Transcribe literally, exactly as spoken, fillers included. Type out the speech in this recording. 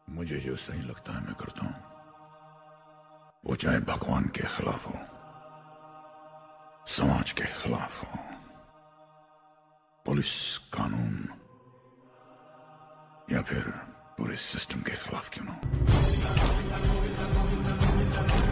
मुझे जो सही लगता है मैं करता हूं, वो चाहे भगवान के खिलाफ हो, समाज के खिलाफ हो, पुलिस कानून या फिर पूरे सिस्टम के खिलाफ क्यों ना हो।